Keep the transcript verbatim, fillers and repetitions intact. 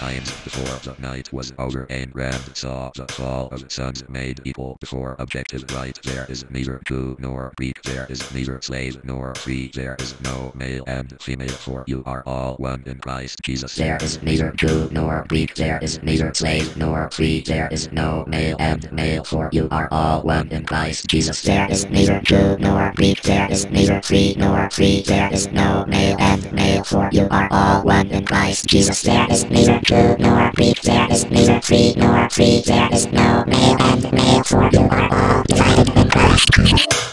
times before the night was over and Rand saw the fall of sons made equal before objective right. There is neither Jew nor Greek, there is neither slave nor free, there is no male and female, for you are all one in Christ Jesus. There is neither Jew nor Greek, there is neither slave nor free, there is no male and male, for you are all one in Christ Jesus. There is neither Jew nor Greek, there is neither free nor free, there is no male and male, for you are all one in Christ Jesus. There is neither Jew nor Greek, there is neither free nor free, there is no male and male, for you are all divided in Christ Jesus.